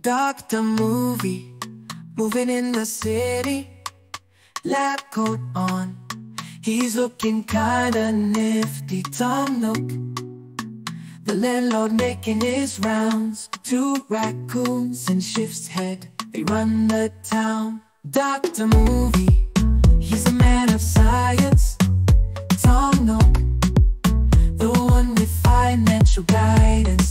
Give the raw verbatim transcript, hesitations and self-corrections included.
Doctor Movie, moving in the city, lab coat on, he's looking kinda nifty. Tom Nook, the landlord making his rounds. Two raccoons and Shift's head, they run the town. Doctor Movie, he's a man of science. Tom Nook, the one with financial guidance.